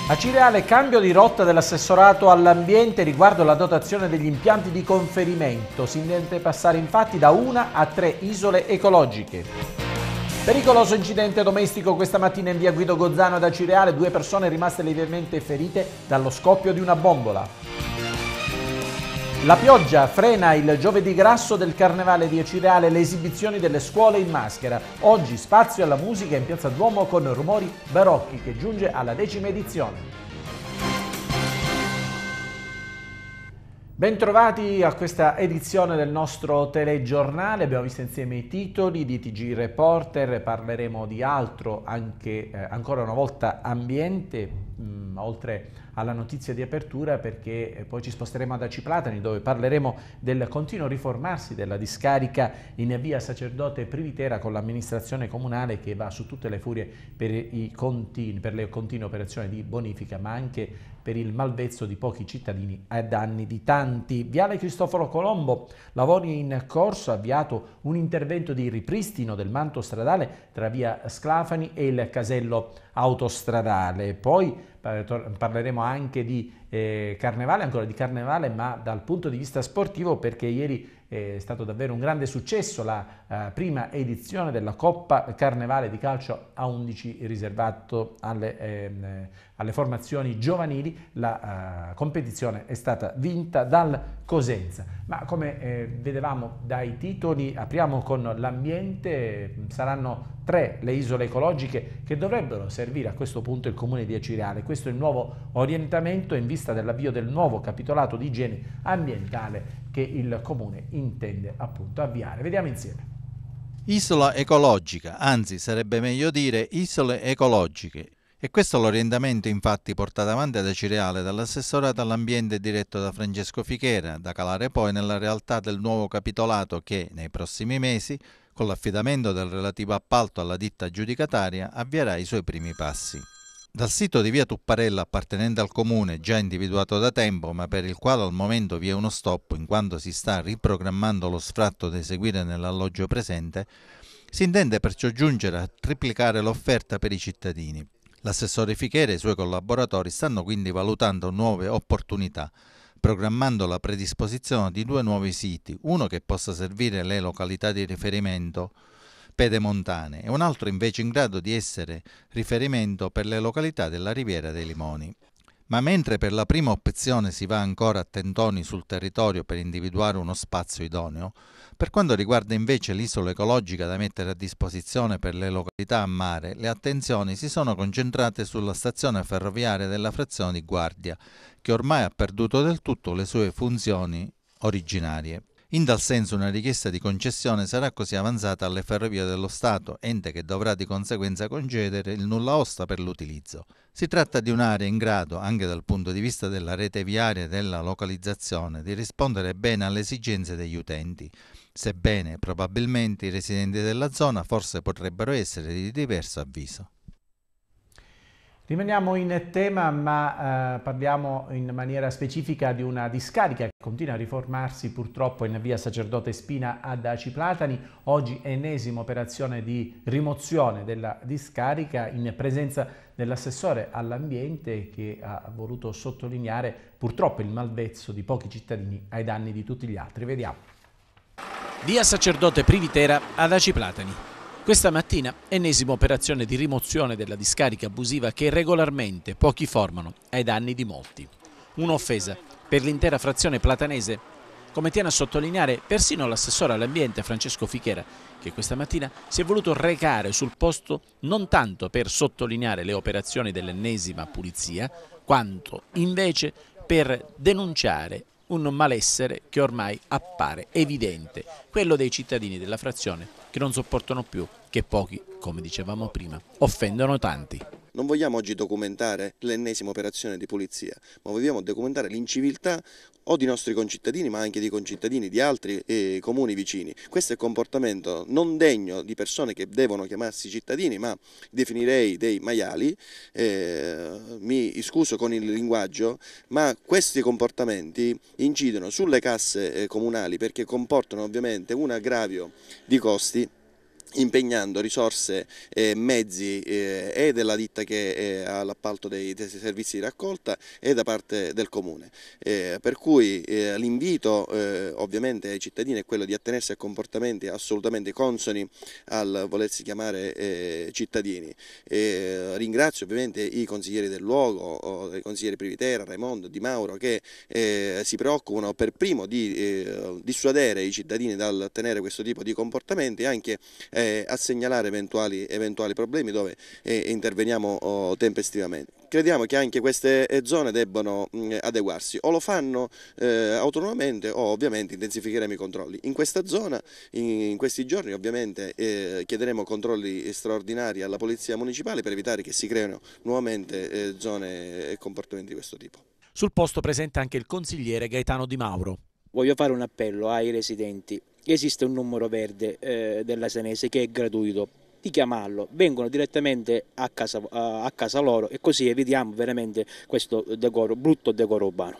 A Cireale cambio di rotta dell'assessorato all'ambiente riguardo la dotazione degli impianti di conferimento. Si intende passare infatti da 1 a 3 isole ecologiche. Pericoloso incidente domestico questa mattina in via Guido Gozzano da Cireale, 2 persone rimaste lievemente ferite dallo scoppio di una bombola. La pioggia frena il giovedì grasso del Carnevale di Cireale, le esibizioni delle scuole in maschera. Oggi spazio alla musica in Piazza Duomo con Rumori Barocchi che giunge alla 10ª edizione. Bentrovati a questa edizione del nostro telegiornale, abbiamo visto insieme i titoli di TG Reporter, parleremo di altro, anche ancora una volta ambiente, oltre alla notizia di apertura, perché poi ci sposteremo ad Aci Platani dove parleremo del continuo riformarsi della discarica in via Sacerdote Privitera con l'amministrazione comunale che va su tutte le furie per le continue operazioni di bonifica, ma anche per il malvezzo di pochi cittadini ai danni di tanti. Viale Cristoforo Colombo, lavori in corso, avviato un intervento di ripristino del manto stradale tra via Sclafani e il casello autostradale. Poi parleremo anche di Carnevale, ancora di Carnevale, ma dal punto di vista sportivo, perché ieri è stato davvero un grande successo la prima edizione della Coppa Carnevale di calcio a 11 riservato alle formazioni giovanili. La competizione è stata vinta dal Cosenza. Ma come vedevamo dai titoli, apriamo con l'ambiente. Saranno 3 le isole ecologiche che dovrebbero servire a questo punto il comune di Cireale. Questo è il nuovo orientamento in vista dell'avvio del nuovo capitolato di igiene ambientale che il comune intende appunto avviare. Vediamo insieme. Isola ecologica, anzi sarebbe meglio dire isole ecologiche. E questo è l'orientamento infatti portato avanti da Cireale dall'assessorato all'ambiente diretto da Francesco Fichera, da calare poi nella realtà del nuovo capitolato che nei prossimi mesi, con l'affidamento del relativo appalto alla ditta aggiudicataria, avvierà i suoi primi passi. Dal sito di via Tupparella appartenente al comune, già individuato da tempo, ma per il quale al momento vi è uno stop in quanto si sta riprogrammando lo sfratto da eseguire nell'alloggio presente, si intende perciò giungere a triplicare l'offerta per i cittadini. L'assessore Fichera e i suoi collaboratori stanno quindi valutando nuove opportunità, programmando la predisposizione di 2 nuovi siti, uno che possa servire le località di riferimento pedemontane e un altro invece in grado di essere riferimento per le località della Riviera dei Limoni. Ma mentre per la prima opzione si va ancora a tentoni sul territorio per individuare uno spazio idoneo, per quanto riguarda invece l'isola ecologica da mettere a disposizione per le località a mare, le attenzioni si sono concentrate sulla stazione ferroviaria della frazione di Guardia, che ormai ha perduto del tutto le sue funzioni originarie. In tal senso una richiesta di concessione sarà così avanzata alle Ferrovie dello Stato, ente che dovrà di conseguenza concedere il nulla osta per l'utilizzo. Si tratta di un'area in grado, anche dal punto di vista della rete viaria e della localizzazione, di rispondere bene alle esigenze degli utenti, sebbene probabilmente i residenti della zona forse potrebbero essere di diverso avviso. Rimaniamo in tema, ma parliamo in maniera specifica di una discarica che continua a riformarsi purtroppo in via Sacerdote Spina ad Aci Platani. Oggi ennesima operazione di rimozione della discarica in presenza dell'assessore all'ambiente che ha voluto sottolineare purtroppo il malvezzo di pochi cittadini ai danni di tutti gli altri. Vediamo. Via Sacerdote Privitera ad Aci Platani. Questa mattina ennesima operazione di rimozione della discarica abusiva che regolarmente pochi formano ai danni di molti. Un'offesa per l'intera frazione platanese, come tiene a sottolineare persino l'assessore all'ambiente Francesco Fichera, che questa mattina si è voluto recare sul posto non tanto per sottolineare le operazioni dell'ennesima pulizia, quanto invece per denunciare un malessere che ormai appare evidente, quello dei cittadini della frazione che non sopportano più che pochi, come dicevamo prima, offendono tanti. Non vogliamo oggi documentare l'ennesima operazione di pulizia, ma vogliamo documentare l'inciviltà o di nostri concittadini, ma anche di concittadini di altri comuni vicini. Questo è un comportamento non degno di persone che devono chiamarsi cittadini, ma definirei dei maiali, mi scuso con il linguaggio, ma questi comportamenti incidono sulle casse comunali perché comportano ovviamente un aggravio di costi impegnando risorse e mezzi e della ditta che ha l'appalto dei servizi di raccolta e da parte del Comune. Per cui l'invito ovviamente ai cittadini è quello di attenersi a comportamenti assolutamente consoni al volersi chiamare cittadini. Ringrazio ovviamente i consiglieri del luogo, i consiglieri Privitera, Raimondo, Di Mauro, che si preoccupano per primo di dissuadere i cittadini dal tenere questo tipo di comportamenti e anche a segnalare eventuali problemi dove interveniamo tempestivamente. Crediamo che anche queste zone debbano adeguarsi, o lo fanno autonomamente o ovviamente intensificheremo i controlli. In questa zona, in questi giorni ovviamente chiederemo controlli straordinari alla Polizia Municipale per evitare che si creino nuovamente zone e comportamenti di questo tipo. Sul posto presente anche il consigliere Gaetano Di Mauro. Voglio fare un appello ai residenti. Esiste un numero verde della Senese che è gratuito, di chiamarlo, vengono direttamente a casa loro e così evitiamo veramente questo brutto decoro urbano.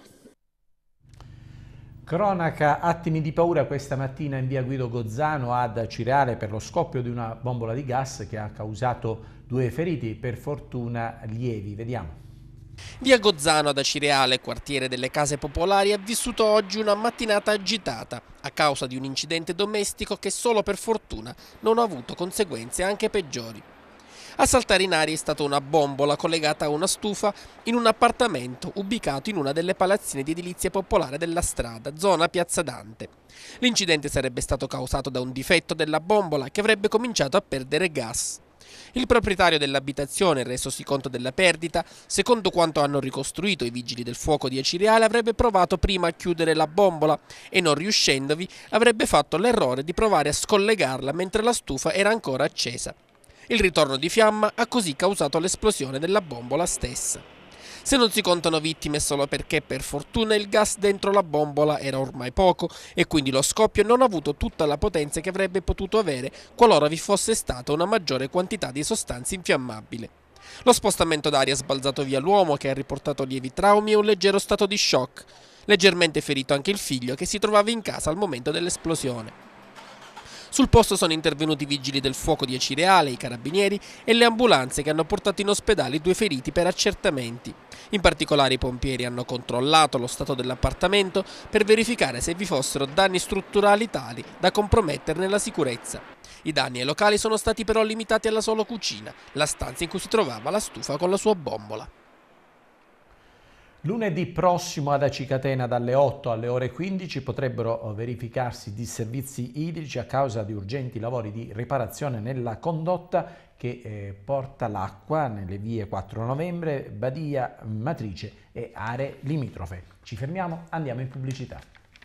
Cronaca, attimi di paura questa mattina in via Guido Gozzano ad Cireale per lo scoppio di una bombola di gas che ha causato 2 feriti, per fortuna lievi. Vediamo. Via Gozzano ad Acireale, quartiere delle case popolari, ha vissuto oggi una mattinata agitata a causa di un incidente domestico che solo per fortuna non ha avuto conseguenze anche peggiori. A saltare in aria è stata una bombola collegata a una stufa in un appartamento ubicato in una delle palazzine di edilizia popolare della strada, zona Piazza Dante. L'incidente sarebbe stato causato da un difetto della bombola che avrebbe cominciato a perdere gas. Il proprietario dell'abitazione, resosi conto della perdita, secondo quanto hanno ricostruito i vigili del fuoco di Acireale, avrebbe provato prima a chiudere la bombola e, non riuscendovi, avrebbe fatto l'errore di provare a scollegarla mentre la stufa era ancora accesa. Il ritorno di fiamma ha così causato l'esplosione della bombola stessa. Se non si contano vittime solo perché per fortuna il gas dentro la bombola era ormai poco e quindi lo scoppio non ha avuto tutta la potenza che avrebbe potuto avere qualora vi fosse stata una maggiore quantità di sostanza infiammabile. Lo spostamento d'aria ha sbalzato via l'uomo, che ha riportato lievi traumi e un leggero stato di shock. Leggermente ferito anche il figlio, che si trovava in casa al momento dell'esplosione. Sul posto sono intervenuti i vigili del fuoco di Acireale, i carabinieri e le ambulanze che hanno portato in ospedale i 2 feriti per accertamenti. In particolare i pompieri hanno controllato lo stato dell'appartamento per verificare se vi fossero danni strutturali tali da comprometterne la sicurezza. I danni ai locali sono stati però limitati alla sola cucina, la stanza in cui si trovava la stufa con la sua bombola. Lunedì prossimo ad Aci Catena dalle 8 alle ore 15 potrebbero verificarsi disservizi idrici a causa di urgenti lavori di riparazione nella condotta che porta l'acqua nelle vie 4 Novembre, Badia, Matrice e aree limitrofe. Ci fermiamo, andiamo in pubblicità.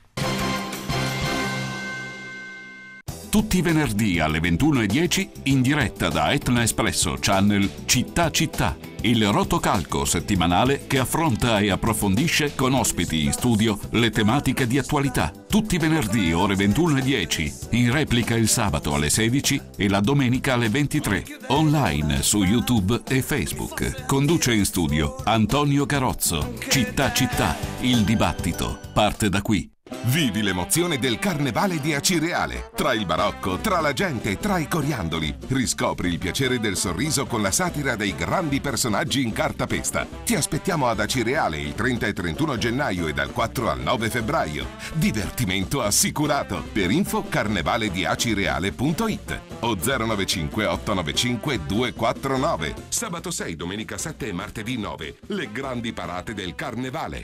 Tutti i venerdì alle 21:10 in diretta da Etna Espresso Channel Città Città, il rotocalco settimanale che affronta e approfondisce con ospiti in studio le tematiche di attualità. Tutti i venerdì ore 21:10, in replica il sabato alle 16 e la domenica alle 23, online su YouTube e Facebook. Conduce in studio Antonio Carozzo. Città Città, il dibattito parte da qui. Vivi l'emozione del Carnevale di Acireale. Tra il barocco, tra la gente, tra i coriandoli. Riscopri il piacere del sorriso con la satira dei grandi personaggi in cartapesta. Ti aspettiamo ad Acireale il 30 e 31 gennaio e dal 4 al 9 febbraio. Divertimento assicurato. Per info carnevalediacireale.it o 095 895 249. Sabato 6, domenica 7 e martedì 9. Le grandi parate del Carnevale.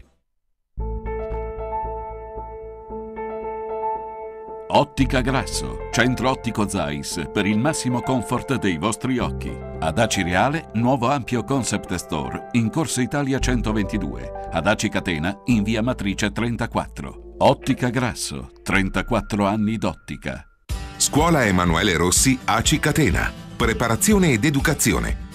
Ottica Grasso, centro ottico Zeiss per il massimo comfort dei vostri occhi. Ad Acireale, nuovo ampio concept store in Corso Italia 122. Ad Aci Catena, in via Matrice 34. Ottica Grasso, 34 anni d'ottica. Scuola Emanuele Rossi Aci Catena. Preparazione ed educazione.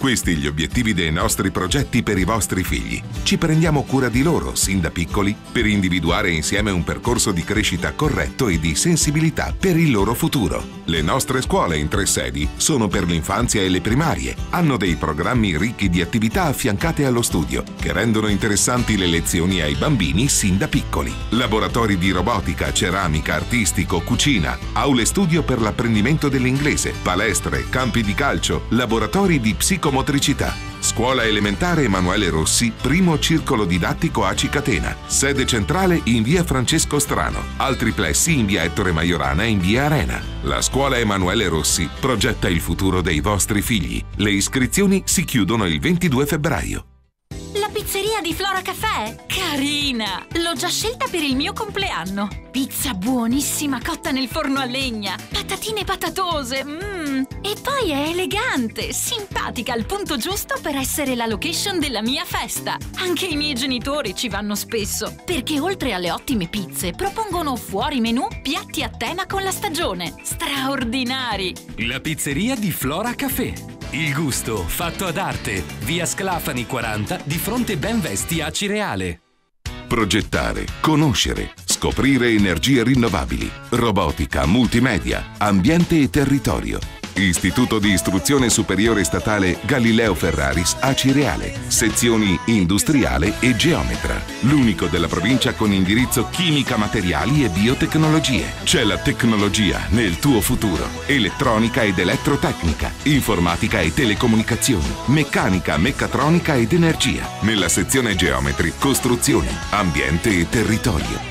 Questi gli obiettivi dei nostri progetti per i vostri figli. Ci prendiamo cura di loro, sin da piccoli, per individuare insieme un percorso di crescita corretto e di sensibilità per il loro futuro. Le nostre scuole in 3 sedi sono per l'infanzia e le primarie. Hanno dei programmi ricchi di attività affiancate allo studio, che rendono interessanti le lezioni ai bambini sin da piccoli. Laboratori di robotica, ceramica, artistico, cucina, aule studio per l'apprendimento dell'inglese, palestre, campi di calcio, laboratori di psicomotricità. Scuola elementare Emanuele Rossi, primo circolo didattico ACI Catena. Sede centrale in via Francesco Strano. Altri plessi in via Ettore Majorana e in via Arena. La scuola Emanuele Rossi progetta il futuro dei vostri figli. Le iscrizioni si chiudono il 22 febbraio. La pizzeria di Flora Caffè? Carina! L'ho già scelta per il mio compleanno. Pizza buonissima cotta nel forno a legna. Patatine patatose. E poi è elegante, simpatica al punto giusto per essere la location della mia festa. Anche i miei genitori ci vanno spesso, perché oltre alle ottime pizze propongono fuori menù piatti a tema con la stagione. Straordinari! La pizzeria di Flora Caffè. Il gusto fatto ad arte. Via Sclafani 40, di fronte Benvesti ACI Reale. Progettare, conoscere, scoprire energie rinnovabili, robotica, multimedia, ambiente e territorio. Istituto di Istruzione Superiore Statale Galileo Ferraris ACI Reale, sezioni industriale e geometra. L'unico della provincia con indirizzo chimica, materiali e biotecnologie. C'è la tecnologia nel tuo futuro. Elettronica ed elettrotecnica, informatica e telecomunicazioni, meccanica, meccatronica ed energia. Nella sezione geometri, costruzioni, ambiente e territorio.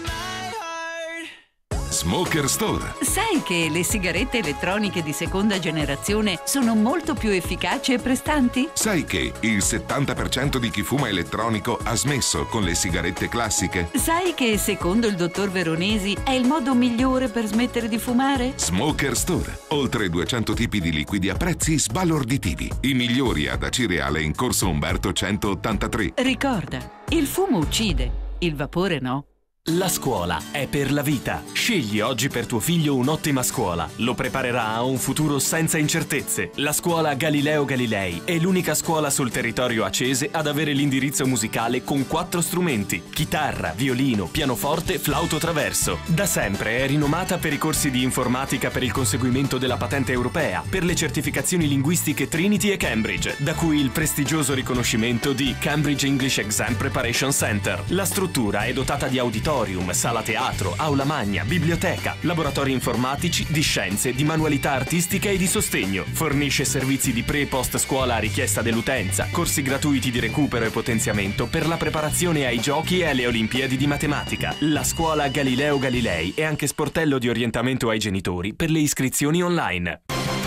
Smoker Store. Sai che le sigarette elettroniche di seconda generazione sono molto più efficaci e prestanti? Sai che il 70% di chi fuma elettronico ha smesso con le sigarette classiche? Sai che secondo il dottor Veronesi è il modo migliore per smettere di fumare? Smoker Store. Oltre 200 tipi di liquidi a prezzi sbalorditivi. I migliori ad ACI Reale in corso Umberto 183. Ricorda, il fumo uccide, il vapore no. La scuola è per la vita. Scegli oggi per tuo figlio un'ottima scuola. Lo preparerà a un futuro senza incertezze. La scuola Galileo Galilei è l'unica scuola sul territorio acese ad avere l'indirizzo musicale con 4 strumenti: chitarra, violino, pianoforte, flauto traverso. Da sempre è rinomata per i corsi di informatica per il conseguimento della patente europea, per le certificazioni linguistiche Trinity e Cambridge, da cui il prestigioso riconoscimento di Cambridge English Exam Preparation Center. La struttura è dotata di auditorium, sala teatro, aula magna, biblioteca, laboratori informatici, di scienze, di manualità artistica e di sostegno. Fornisce servizi di pre e post scuola a richiesta dell'utenza, corsi gratuiti di recupero e potenziamento per la preparazione ai giochi e alle Olimpiadi di matematica. La scuola Galileo Galilei è anche sportello di orientamento ai genitori per le iscrizioni online.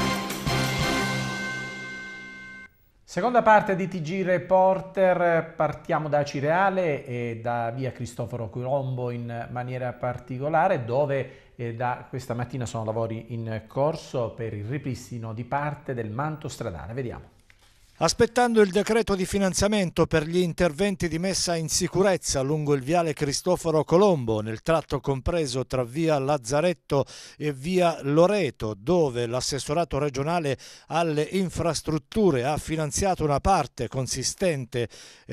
Seconda parte di TG Reporter, partiamo da ACI Reale e da via Cristoforo Colombo in maniera particolare, dove da questa mattina sono lavori in corso per il ripristino di parte del manto stradale. Vediamo. Aspettando il decreto di finanziamento per gli interventi di messa in sicurezza lungo il viale Cristoforo Colombo, nel tratto compreso tra via Lazzaretto e via Loreto, dove l'assessorato regionale alle infrastrutture ha finanziato una parte consistente,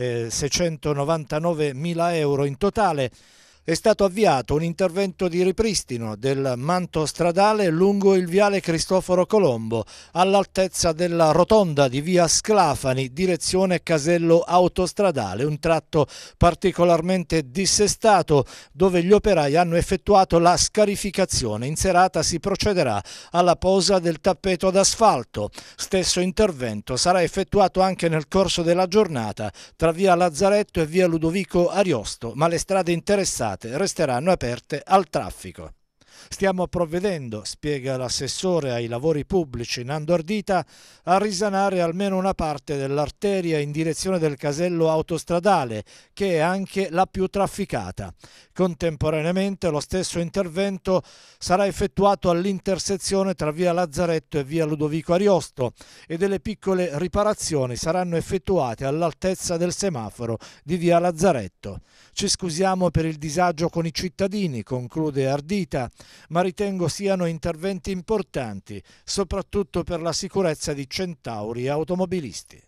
699.000 euro in totale, è stato avviato un intervento di ripristino del manto stradale lungo il viale Cristoforo Colombo, all'altezza della rotonda di via Sclafani, direzione Casello Autostradale, un tratto particolarmente dissestato dove gli operai hanno effettuato la scarificazione. In serata si procederà alla posa del tappeto d'asfalto. Stesso intervento sarà effettuato anche nel corso della giornata tra via Lazzaretto e via Ludovico Ariosto, ma le strade interessate resteranno aperte al traffico. Stiamo provvedendo, spiega l'assessore ai lavori pubblici Nando Ardita, a risanare almeno una parte dell'arteria in direzione del casello autostradale, che è anche la più trafficata. Contemporaneamente lo stesso intervento sarà effettuato all'intersezione tra via Lazzaretto e via Ludovico Ariosto e delle piccole riparazioni saranno effettuate all'altezza del semaforo di via Lazzaretto. Ci scusiamo per il disagio con i cittadini, conclude Ardita, ma ritengo siano interventi importanti, soprattutto per la sicurezza di centauri e automobilisti.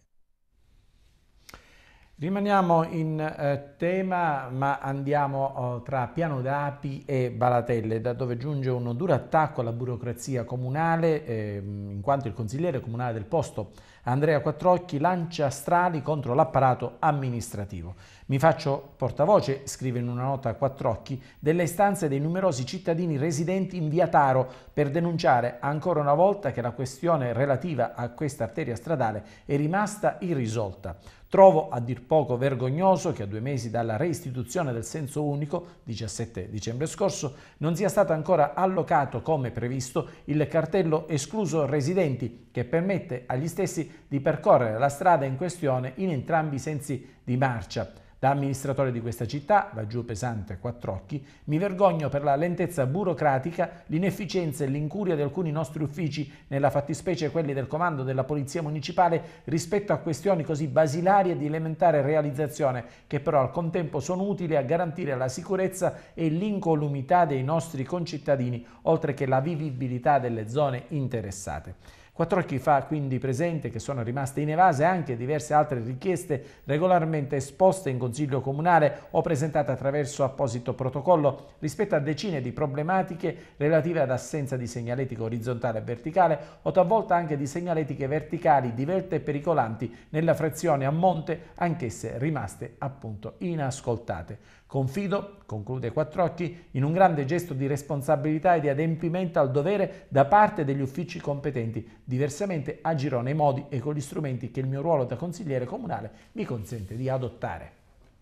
Rimaniamo in tema, ma andiamo tra Piano d'Api e Balatelle, da dove giunge un duro attacco alla burocrazia comunale, in quanto il consigliere comunale del posto, Andrea Quattrocchi, lancia strali contro l'apparato amministrativo. Mi faccio portavoce, scrive in una nota Quattrocchi, delle istanze dei numerosi cittadini residenti in via Taro per denunciare ancora una volta che la questione relativa a questa arteria stradale è rimasta irrisolta. Trovo a dir poco vergognoso che a 2 mesi dalla reistituzione del senso unico, 17 dicembre scorso, non sia stato ancora allocato come previsto il cartello escluso residenti che permette agli stessi di percorrere la strada in questione in entrambi i sensi di marcia. Da amministratore di questa città, va giù pesante Quattrocchi, mi vergogno per la lentezza burocratica, l'inefficienza e l'incuria di alcuni nostri uffici, nella fattispecie quelli del comando della Polizia Municipale, rispetto a questioni così basilari e di elementare realizzazione, che però al contempo sono utili a garantire la sicurezza e l'incolumità dei nostri concittadini, oltre che la vivibilità delle zone interessate. Quattrocchi fa quindi presente che sono rimaste inevase anche diverse altre richieste regolarmente esposte in Consiglio Comunale o presentate attraverso apposito protocollo rispetto a decine di problematiche relative ad assenza di segnaletica orizzontale e verticale o talvolta anche di segnaletiche verticali divelte e pericolanti nella frazione a monte, anch'esse rimaste appunto inascoltate. Confido, conclude Quattrocchi, in un grande gesto di responsabilità e di adempimento al dovere da parte degli uffici competenti. Diversamente agirò nei modi e con gli strumenti che il mio ruolo da consigliere comunale mi consente di adottare.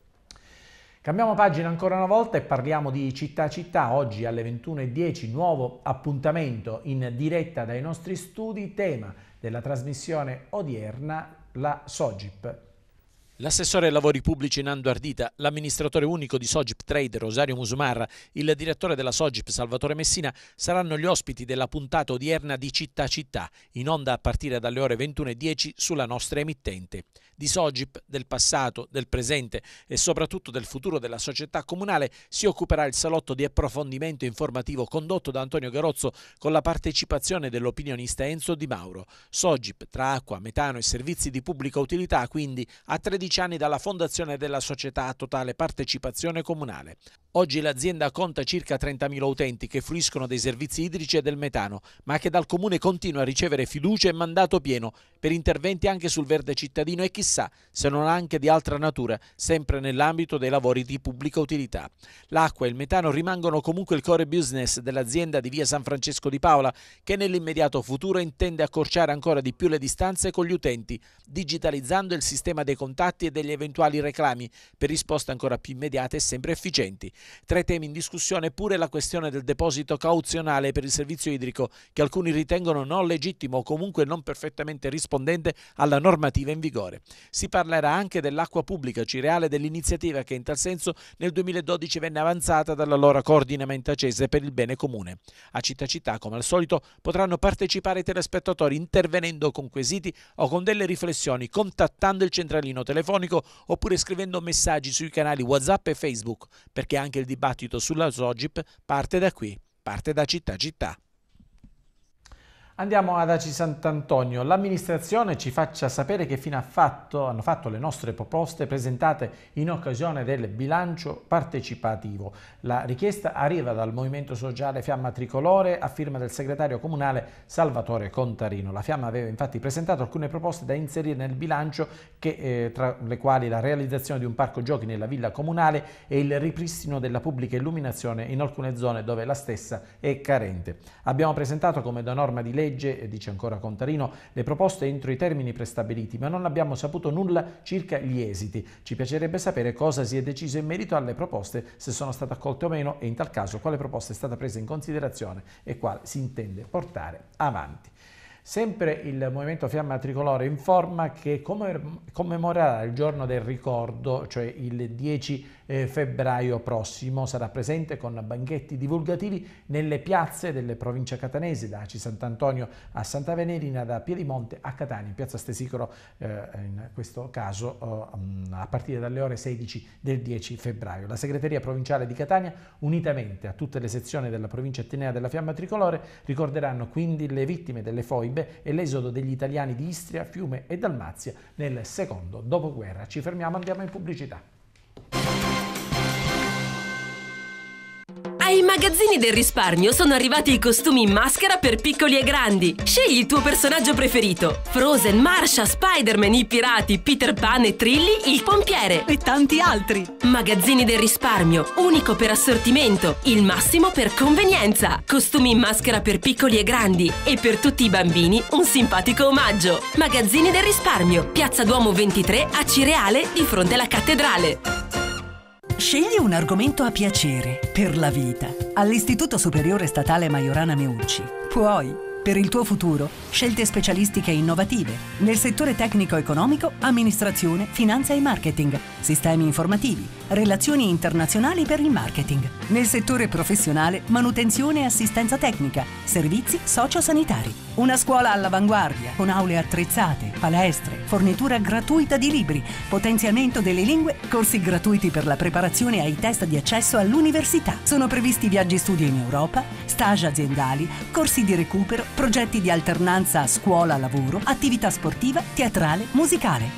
Cambiamo pagina ancora una volta e parliamo di Città Città. Oggi alle 21:10 nuovo appuntamento in diretta dai nostri studi, tema della trasmissione odierna, la Sogip. L'assessore ai lavori pubblici Nando Ardita, l'amministratore unico di Sogip Trade Rosario Musumarra, il direttore della Sogip Salvatore Messina saranno gli ospiti della puntata odierna di Città Città, in onda a partire dalle ore 21:10 sulla nostra emittente. Di Sogip, del passato, del presente e soprattutto del futuro della società comunale si occuperà il salotto di approfondimento informativo condotto da Antonio Garozzo con la partecipazione dell'opinionista Enzo Di Mauro. Sogip, tra acqua, metano e servizi di pubblica utilità, quindi a 13 anni dalla fondazione della società a totale partecipazione comunale. Oggi l'azienda conta circa 30.000 utenti che fruiscono dei servizi idrici e del metano, ma che dal comune continua a ricevere fiducia e mandato pieno per interventi anche sul verde cittadino e chissà se non anche di altra natura, sempre nell'ambito dei lavori di pubblica utilità. L'acqua e il metano rimangono comunque il core business dell'azienda di via San Francesco di Paola, che nell'immediato futuro intende accorciare ancora di più le distanze con gli utenti, digitalizzando il sistema dei contatti e degli eventuali reclami per risposte ancora più immediate e sempre efficienti. Tra i temi in discussione pure la questione del deposito cauzionale per il servizio idrico, che alcuni ritengono non legittimo o comunque non perfettamente rispondente alla normativa in vigore. Si parlerà anche dell'acqua pubblica cireale, dell'iniziativa che in tal senso nel 2012 venne avanzata dall'allora coordinamento acese per il bene comune. A Città Città, come al solito, potranno partecipare i telespettatori intervenendo con quesiti o con delle riflessioni, contattando il centralino telefonico oppure scrivendo messaggi sui canali WhatsApp e Facebook, perché anche il dibattito sulla Sogip parte da qui, parte da Città Città. Andiamo ad Aci Sant'Antonio. L'amministrazione ci faccia sapere che fine hanno fatto le nostre proposte presentate in occasione del bilancio partecipativo. La richiesta arriva dal Movimento Sociale Fiamma Tricolore a firma del segretario comunale Salvatore Contarino. La Fiamma aveva infatti presentato alcune proposte da inserire nel bilancio, tra le quali la realizzazione di un parco giochi nella villa comunale e il ripristino della pubblica illuminazione in alcune zone dove la stessa è carente. Abbiamo presentato come da norma di legge, dice ancora Contarino, le proposte entro i termini prestabiliti, ma non abbiamo saputo nulla circa gli esiti. Ci piacerebbe sapere cosa si è deciso in merito alle proposte, se sono state accolte o meno e in tal caso quale proposta è stata presa in considerazione e quale si intende portare avanti. Sempre il Movimento Fiamma Tricolore informa che commemorerà il giorno del ricordo, cioè il 10 febbraio prossimo. Sarà presente con banchetti divulgativi nelle piazze delle province catanesi, da Aci Sant'Antonio a Santa Venerina, da Piedimonte a Catania, in piazza Stesicoro in questo caso a partire dalle ore 16 del 10 febbraio. La segreteria provinciale di Catania, unitamente a tutte le sezioni della provincia etnea della Fiamma Tricolore, ricorderanno quindi le vittime delle foibe e l'esodo degli italiani di Istria, Fiume e Dalmazia nel secondo dopoguerra. Ci fermiamo, andiamo in pubblicità. Ai magazzini del risparmio sono arrivati i costumi in maschera per piccoli e grandi. Scegli il tuo personaggio preferito: Frozen, Marsha, Spider-Man, i pirati, Peter Pan e Trilli, il pompiere e tanti altri. Magazzini del risparmio, unico per assortimento, il massimo per convenienza. Costumi in maschera per piccoli e grandi e per tutti i bambini un simpatico omaggio. Magazzini del risparmio, Piazza Duomo 23 a Cireale, di fronte alla cattedrale. Scegli un argomento a piacere per la vita all'Istituto Superiore Statale Majorana Meucci. Puoi. Per il tuo futuro, scelte specialistiche innovative nel settore tecnico-economico, amministrazione, finanza e marketing, sistemi informativi, relazioni internazionali per il marketing. Nel settore professionale, manutenzione e assistenza tecnica, servizi sociosanitari. Una scuola all'avanguardia, con aule attrezzate, palestre, fornitura gratuita di libri, potenziamento delle lingue, corsi gratuiti per la preparazione ai test di accesso all'università. Sono previsti viaggi studio in Europa, stage aziendali, corsi di recupero, progetti di alternanza scuola-lavoro, attività sportiva, teatrale, musicale.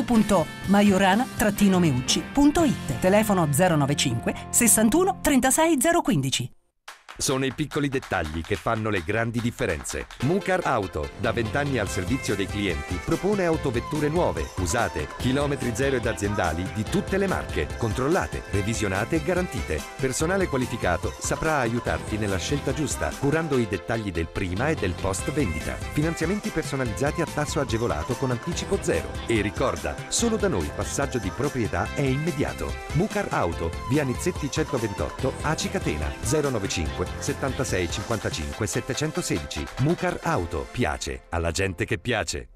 www.majorana-meucci.it. Telefono 095 61 36 015. Sono i piccoli dettagli che fanno le grandi differenze. Mucar Auto, da 20 anni al servizio dei clienti, propone autovetture nuove, usate, chilometri zero ed aziendali di tutte le marche, controllate, revisionate e garantite. Personale qualificato saprà aiutarti nella scelta giusta, curando i dettagli del prima e del post vendita. Finanziamenti personalizzati a tasso agevolato con anticipo zero. E ricorda, solo da noi passaggio di proprietà è immediato. Mucar Auto, via Nizzetti 128, Aci Catena, 095 76 55 716. Mucar Auto, piace alla gente che piace.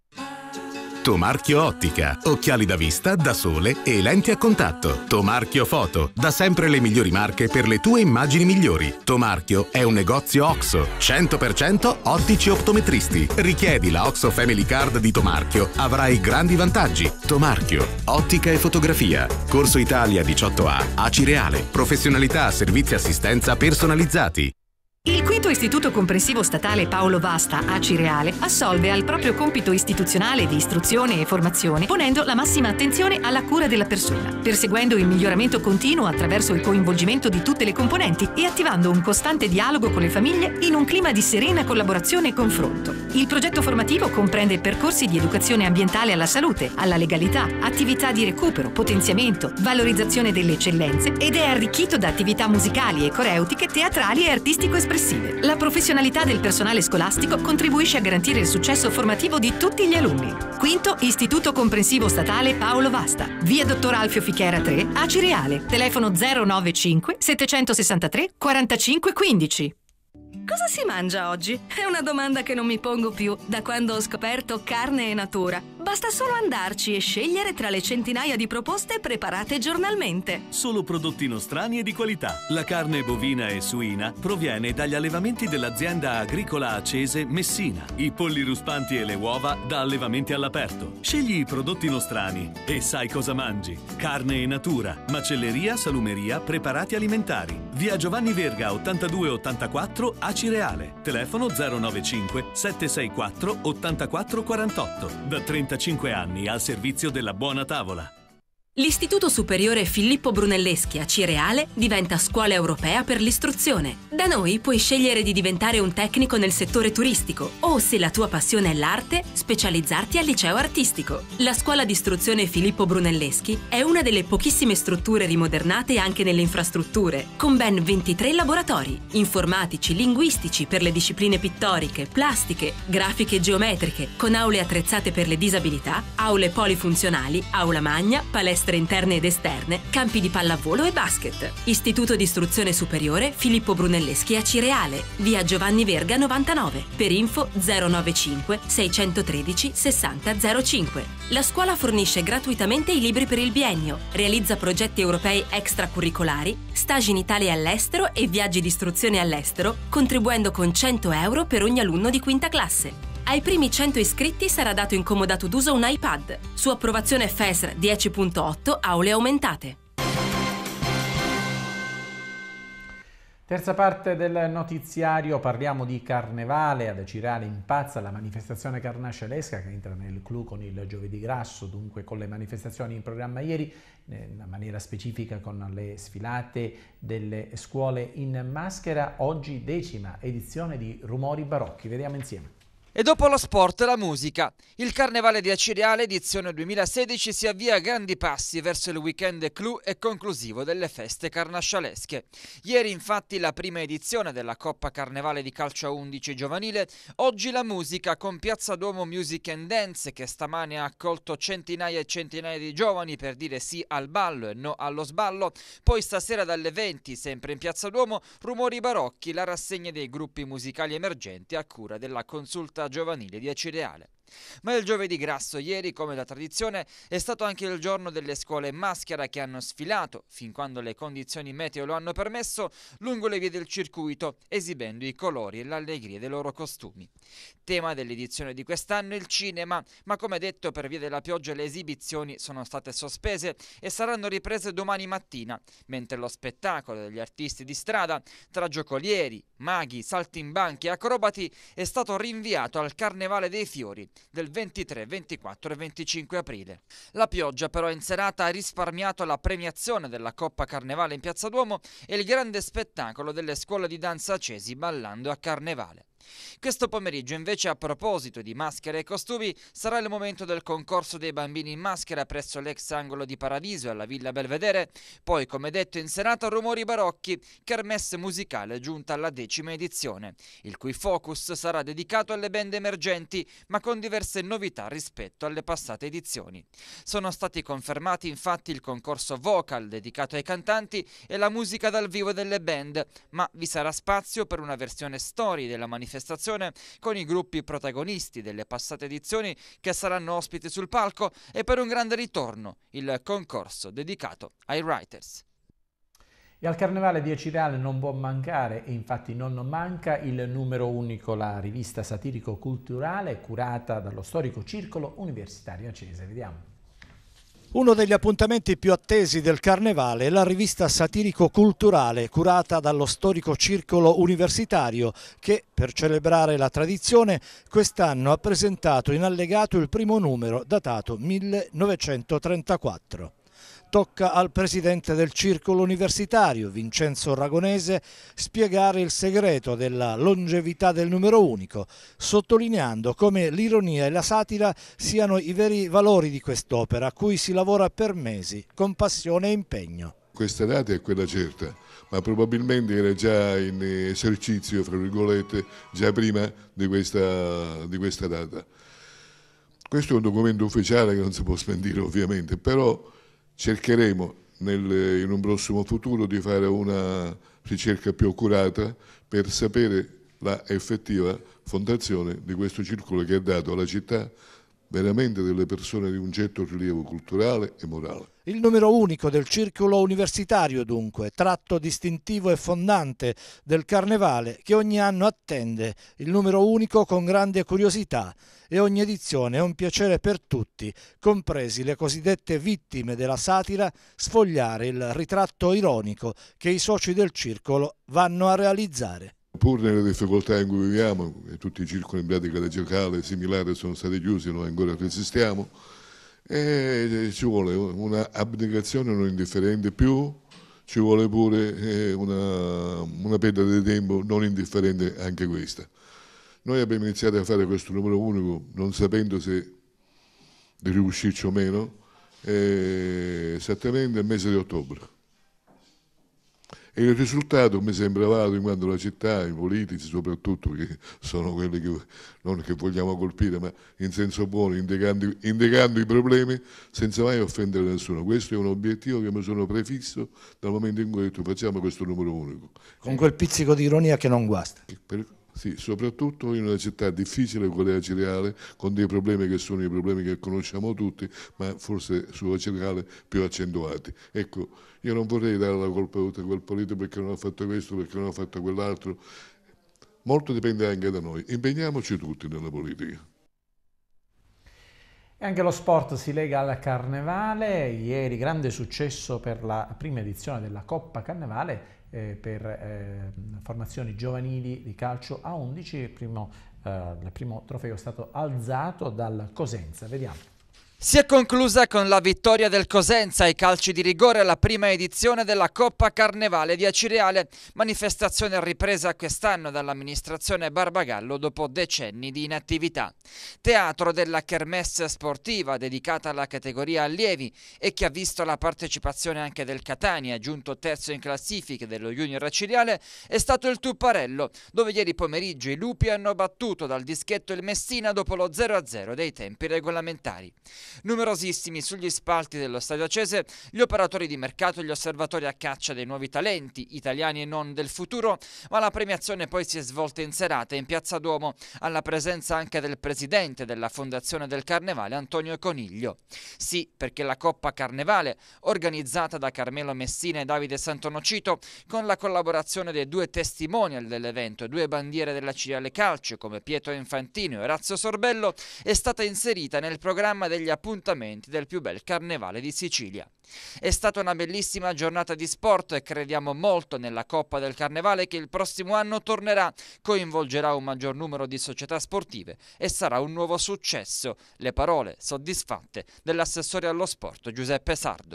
Tomarchio Ottica, occhiali da vista, da sole e lenti a contatto. Tomarchio Foto, da sempre le migliori marche per le tue immagini migliori. Tomarchio è un negozio OXO, 100% ottici optometristi. Richiedi la OXO Family Card di Tomarchio, avrai grandi vantaggi. Tomarchio, ottica e fotografia. Corso Italia 18A, a Cireale. Professionalità, servizi e assistenza personalizzati. Il quinto Istituto Comprensivo Statale Paolo Vasta a Cireale assolve al proprio compito istituzionale di istruzione e formazione, ponendo la massima attenzione alla cura della persona, perseguendo il miglioramento continuo attraverso il coinvolgimento di tutte le componenti e attivando un costante dialogo con le famiglie in un clima di serena collaborazione e confronto. Il progetto formativo comprende percorsi di educazione ambientale alla salute, alla legalità, attività di recupero, potenziamento, valorizzazione delle eccellenze ed è arricchito da attività musicali e coreutiche, teatrali e artistico-espressive. La professionalità del personale scolastico contribuisce a garantire il successo formativo di tutti gli alunni. Quinto Istituto Comprensivo Statale Paolo Vasta, via Dottor Alfio Fichera 3 a Cireale, telefono 095 763 45 15. Cosa si mangia oggi? È una domanda che non mi pongo più da quando ho scoperto Carne e Natura. Basta solo andarci e scegliere tra le centinaia di proposte preparate giornalmente. Solo prodotti nostrani e di qualità. La carne bovina e suina proviene dagli allevamenti dell'azienda agricola Acese Messina. I polli ruspanti e le uova da allevamenti all'aperto. Scegli i prodotti nostrani e sai cosa mangi. Carne e Natura, macelleria, salumeria, preparati alimentari. Via Giovanni Verga 8284 a Cireale. Telefono 095 764 8448. Da 35 anni al servizio della buona tavola. L'Istituto Superiore Filippo Brunelleschi a Cireale diventa scuola europea per l'istruzione. Da noi puoi scegliere di diventare un tecnico nel settore turistico o, se la tua passione è l'arte, specializzarti al liceo artistico. La scuola di istruzione Filippo Brunelleschi è una delle pochissime strutture rimodernate anche nelle infrastrutture, con ben 23 laboratori, informatici, linguistici per le discipline pittoriche, plastiche, grafiche e geometriche, con aule attrezzate per le disabilità, aule polifunzionali, aula magna, palestra palestre interne ed esterne, campi di pallavolo e basket. Istituto di Istruzione Superiore Filippo Brunelleschi a Cireale, via Giovanni Verga 99. Per info 095 613 6005. La scuola fornisce gratuitamente i libri per il biennio, realizza progetti europei extracurricolari, stage in Italia e all'estero e viaggi di istruzione all'estero, contribuendo con 100 euro per ogni alunno di quinta classe. Ai primi 100 iscritti sarà dato in comodato d'uso un iPad. Su approvazione FESR 10.8, aule aumentate. Terza parte del notiziario, parliamo di Carnevale. Ad Cireale impazza la manifestazione carnascialesca che entra nel clou con il Giovedì Grasso, dunque con le manifestazioni in programma ieri, in maniera specifica con le sfilate delle scuole in maschera. Oggi 10ª edizione di Rumori Barocchi, vediamo insieme. E dopo lo sport e la musica, il Carnevale di Acireale edizione 2016 si avvia a grandi passi verso il weekend clou e conclusivo delle feste carnascialesche. Ieri infatti la prima edizione della Coppa Carnevale di Calcio a 11 giovanile, oggi la musica con Piazza Duomo Music and Dance che stamane ha accolto centinaia e centinaia di giovani per dire sì al ballo e no allo sballo, poi stasera dalle 20 sempre in Piazza Duomo Rumori Barocchi, la rassegna dei gruppi musicali emergenti a cura della Consulta giovanile di Acireale. Ma il Giovedì Grasso ieri, come da tradizione, è stato anche il giorno delle scuole in maschera che hanno sfilato, fin quando le condizioni meteo lo hanno permesso, lungo le vie del circuito, esibendo i colori e l'allegria dei loro costumi. Tema dell'edizione di quest'anno il cinema, ma come detto per via della pioggia le esibizioni sono state sospese e saranno riprese domani mattina, mentre lo spettacolo degli artisti di strada, tra giocolieri, maghi, saltimbanchi e acrobati, è stato rinviato al Carnevale dei Fiori, del 23, 24 e 25 aprile. La pioggia però in serata ha risparmiato la premiazione della Coppa Carnevale in Piazza Duomo e il grande spettacolo delle scuole di danza accesi ballando a Carnevale. Questo pomeriggio invece, a proposito di maschere e costumi, sarà il momento del concorso dei bambini in maschera presso l'ex angolo di Paradiso alla Villa Belvedere, poi come detto in serata Rumori Barocchi, kermesse musicale giunta alla 10ª edizione, il cui focus sarà dedicato alle band emergenti ma con diverse novità rispetto alle passate edizioni. Sono stati confermati infatti il concorso vocal dedicato ai cantanti e la musica dal vivo delle band, ma vi sarà spazio per una versione story della manifestazione con i gruppi protagonisti delle passate edizioni che saranno ospiti sul palco e per un grande ritorno il concorso dedicato ai writers. E al Carnevale di Acireale non può mancare, e infatti non manca, il numero unico, la rivista satirico-culturale curata dallo storico Circolo Universitario Acese. Vediamo. Uno degli appuntamenti più attesi del Carnevale è la rivista satirico-culturale curata dallo storico Circolo Universitario che, per celebrare la tradizione, quest'anno ha presentato in allegato il primo numero datato 1934. Tocca al presidente del Circolo Universitario, Vincenzo Ragonese, spiegare il segreto della longevità del numero unico, sottolineando come l'ironia e la satira siano i veri valori di quest'opera, a cui si lavora per mesi, con passione e impegno. Questa data è quella certa, ma probabilmente era già in esercizio, fra virgolette, già prima di questa data. Questo è un documento ufficiale che non si può smentire ovviamente, però cercheremo in un prossimo futuro di fare una ricerca più accurata per sapere la effettiva fondazione di questo circolo che ha dato alla città veramente delle persone di un certo rilievo culturale e morale. Il numero unico del Circolo Universitario dunque, tratto distintivo e fondante del Carnevale che ogni anno attende il numero unico con grande curiosità e ogni edizione è un piacere per tutti, compresi le cosiddette vittime della satira, sfogliare il ritratto ironico che i soci del Circolo vanno a realizzare. Pur nelle difficoltà in cui viviamo, e tutti i circoli in pratica giocale similari sono stati chiusi, noi ancora resistiamo, e ci vuole una abnegazione non indifferente, più ci vuole pure una perdita di tempo non indifferente anche questa. Noi abbiamo iniziato a fare questo numero unico non sapendo se di riuscirci o meno, esattamente nel mese di ottobre. E il risultato mi sembra valido in quanto la città, i politici soprattutto, che sono quelli che non che vogliamo colpire, ma in senso buono, indicando i problemi senza mai offendere nessuno. Questo è un obiettivo che mi sono prefisso dal momento in cui ho detto facciamo questo numero unico. Con quel pizzico di ironia che non guasta. Sì, soprattutto in una città difficile come Acireale, con dei problemi che sono i problemi che conosciamo tutti, ma forse su Acireale più accentuati. Ecco, io non vorrei dare la colpa a quel politico perché non ha fatto questo, perché non ha fatto quell'altro. Molto dipende anche da noi. Impegniamoci tutti nella politica. E anche lo sport si lega al Carnevale. Ieri grande successo per la prima edizione della Coppa Carnevale per formazioni giovanili di calcio a 11. Il primo trofeo è stato alzato dal Cosenza. Vediamo. Si è conclusa con la vittoria del Cosenza ai calci di rigore alla prima edizione della Coppa Carnevale di Acireale, manifestazione ripresa quest'anno dall'amministrazione Barbagallo dopo decenni di inattività. Teatro della kermesse sportiva dedicata alla categoria allievi e che ha visto la partecipazione anche del Catania, giunto terzo in classifiche dello Junior Acireale, è stato il Tupparello, dove ieri pomeriggio i Lupi hanno battuto dal dischetto il Messina dopo lo 0-0 dei tempi regolamentari. Numerosissimi sugli spalti dello Stadio Acese gli operatori di mercato e gli osservatori a caccia dei nuovi talenti, italiani e non del futuro, ma la premiazione poi si è svolta in serata in Piazza Duomo, alla presenza anche del presidente della Fondazione del Carnevale, Antonio Coniglio. Sì, perché la Coppa Carnevale, organizzata da Carmelo Messina e Davide Santonocito, con la collaborazione dei due testimonial dell'evento e due bandiere dell'Acireale Calcio come Pietro Infantino e Orazio Sorbello, è stata inserita nel programma degli appuntamenti del più bel carnevale di Sicilia. È stata una bellissima giornata di sport e crediamo molto nella Coppa del Carnevale che il prossimo anno tornerà, coinvolgerà un maggior numero di società sportive e sarà un nuovo successo. Le parole soddisfatte dell'assessore allo sport Giuseppe Sardo.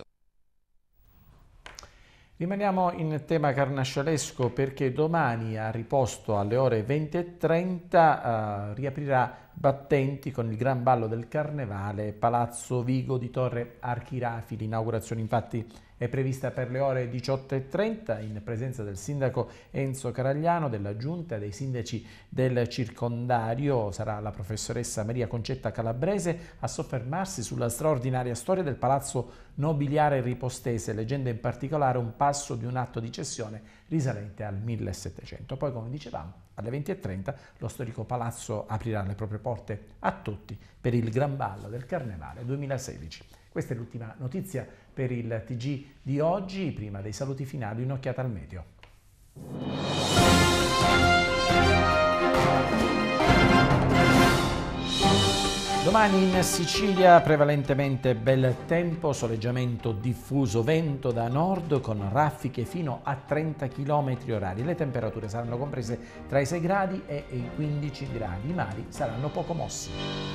Rimaniamo in tema carnascialesco perché domani a riposto alle ore 20:30 riaprirà Battenti con il gran ballo del Carnevale, Palazzo Vigo di Torre Archirafi. L'inaugurazione infatti è prevista per le ore 18:30 in presenza del sindaco Enzo Caragliano, della giunta e dei sindaci del circondario. Sarà la professoressa Maria Concetta Calabrese a soffermarsi sulla straordinaria storia del palazzo nobiliare ripostese, leggendo in particolare un passo di un atto di cessione risalente al 1700. Poi, come dicevamo, alle 20:30 lo storico palazzo aprirà le proprie porte a tutti per il gran ballo del Carnevale 2016. Questa è l'ultima notizia per il TG di oggi. Prima dei saluti finali, un'occhiata al meteo. Domani in Sicilia prevalentemente bel tempo, soleggiamento diffuso, vento da nord con raffiche fino a 30 km/h. Le temperature saranno comprese tra i 6 gradi e i 15 gradi. I mari saranno poco mossi.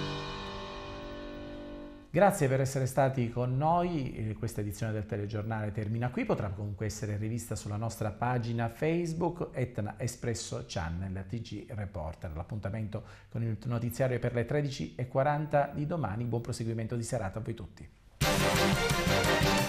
Grazie per essere stati con noi, questa edizione del telegiornale termina qui, potrà comunque essere rivista sulla nostra pagina Facebook Etna Espresso Channel TG Reporter. L'appuntamento con il notiziario è per le 13:40 di domani, buon proseguimento di serata a voi tutti.